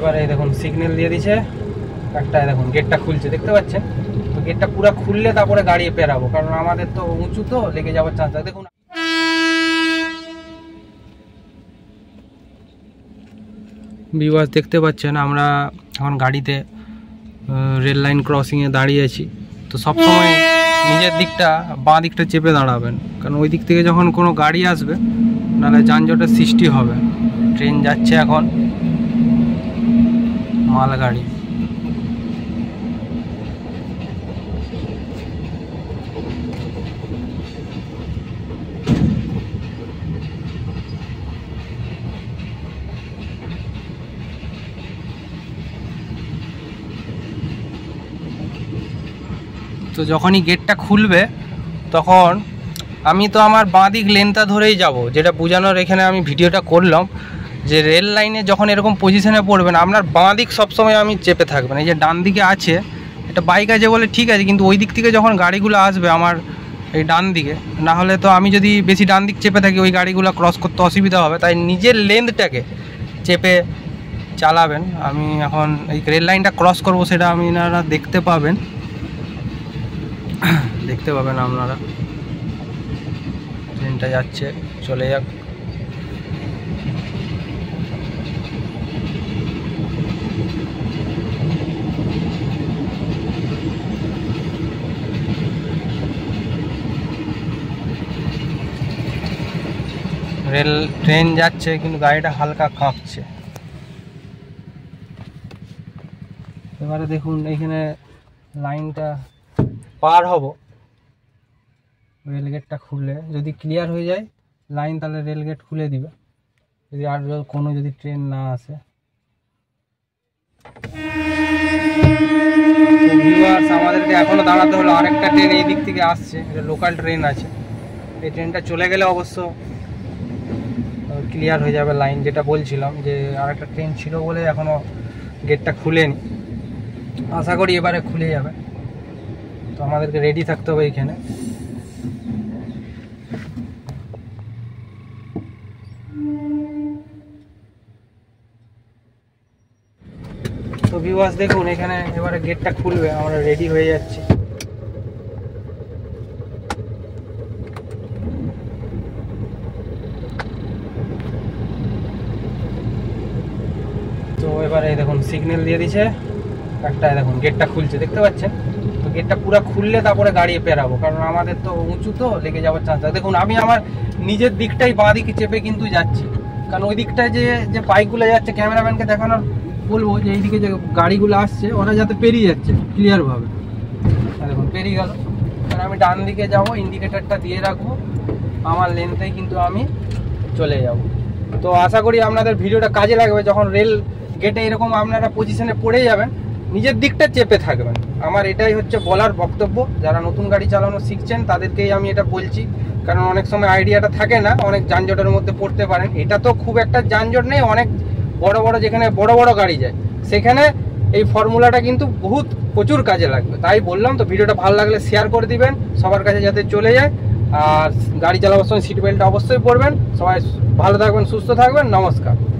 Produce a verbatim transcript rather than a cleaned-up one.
এবারে দেখুন সিগন্যাল দিয়ে দিয়েছে একটা, দেখুন গেটটা খুলছে, দেখতে পাচ্ছেন তো। গেটটা পুরো খুললে তারপরে গাড়ি পেরাবো, কারণ আমাদের তো উঁচু তো লেগে যাওয়ার চান্স আছে। দেখুন ভিউয়ার্স দেখতে পাচ্ছেন আমরা এখন গাড়িতে রেল লাইন ক্রসিংয়ে দাঁড়িয়েছি। তো সবসময় নিজের দিকটা বাঁ দিকটা চেপে দাঁড়াবেন, কারণ ওই দিক থেকে যখন কোনো গাড়ি আসবে নাহলে যানজটের সৃষ্টি হবে। ট্রেন যাচ্ছে এখন, মালগাড়ি। তো যখনই গেটটা খুলবে তখন আমি তো আমার বাঁ দিক লেনটা ধরেই যাব, যেটা বোঝানোর এখানে আমি ভিডিওটা করলাম যে রেল লাইনে যখন এরকম পজিশনে পড়বেন আপনার বাঁ দিক সবসময় আমি চেপে থাকবেন। এই যে ডান দিকে আছে এটা বাইক আছে বলে ঠিক আছে, কিন্তু ওই দিক থেকে যখন গাড়িগুলো আসবে আমার এই ডান দিকে, না হলে তো আমি যদি বেশি ডান দিক চেপে থাকি ওই গাড়িগুলো ক্রস করতে অসুবিধা হবে। তাই নিজের লেন্থটাকে চেপে চালাবেন। আমি এখন এই রেল লাইনটা ক্রস করব, সেটা আমি আপনারা দেখতে পাবেন দেখতে পাবেন আপনারা। ট্রেনটা যাচ্ছে, চলে যাক। রেল ট্রেন যাচ্ছে কিন্তু গাড়িটা হালকা কাঁপছে। এবারে দেখুন এইখানে লাইনটা পার হব, রেল গেটটা খুললে যদি ক্লিয়ার হয়ে যায় লাইন তাহলে রেল গেট খুলে দিবে, যদি আর কোনো যদি ট্রেন না আসে। আমাদেরকে এখনো দাঁড়াতে হলো, আরেকটা ট্রেন এই দিক থেকে আসছে, এটা লোকাল ট্রেন আছে। এই ট্রেনটা চলে গেলে অবশ্য ক্লিয়ার হয়ে যাবে লাইন। যেটা বলছিলাম যে আরেকটা ট্রেন ছিল বলে এখনো গেটটা খুলেনি, আশা করি এবারে খুলে যাবে। তো আমাদেরকে রেডি থাকতে হবে এইখানে। তো ভিউয়ার্স দেখুন এখানে এবারে গেটটা খুলবে, আমরা রেডি হয়ে যাচ্ছি। তো এবারে দেখুন সিগন্যাল দিয়ে দিয়েছে একটা, দেখুন গেটটা খুলছে, দেখতে পাচ্ছেন তো। গেটটা পুরো খুললে তারপরে গাড়ি পেরাবো, কারণ আমাদের তো উঁচু তো লেগে যাওয়ার চান্স আছে। দেখুন আমি আমার নিজের দিকটাই বাঁ দিকে চেপে কিন্তু যাচ্ছি, কারণ ওই দিকটায় যে যে বাইকগুলো যাচ্ছে ক্যামেরাম্যানকে দেখানোর বলবো যে এইদিকে যে গাড়িগুলো আসছে ওরা যাতে পেরিয়ে যাচ্ছে ক্লিয়ারভাবে। দেখুন পেরিয়ে গেল, কারণ আমি ডান দিকে যাবো, ইন্ডিকেটারটা দিয়ে রাখবো, আমার লেনতেই কিন্তু আমি চলে যাব। তো আশা করি আপনাদের ভিডিওটা কাজে লাগবে। যখন রেল গেটে এরকম আপনারা পজিশনে পড়ে যাবেন নিজের দিকটা চেপে থাকবেন। আমার এটাই হচ্ছে বলার বক্তব্য। যারা নতুন গাড়ি চালানো শিখছেন তাদেরকেই আমি এটা বলছি, কারণ অনেক সময় আইডিয়াটা থাকে না, অনেক যানজটের মধ্যে পড়তে পারেন। এটা তো খুব একটা যানজট নেই, অনেক বড় বড় যেখানে বড় বড় গাড়ি যায় সেখানে এই ফর্মুলাটা কিন্তু বহুত প্রচুর কাজে লাগবে। তাই বললাম। তো ভিডিওটা ভালো লাগলে শেয়ার করে দিবেন সবার কাছে যাতে চলে যায়। আর গাড়ি চালাবার সময় সিট বেল্টটা অবশ্যই পরবেন। সবাই ভালো থাকবেন, সুস্থ থাকবেন। নমস্কার।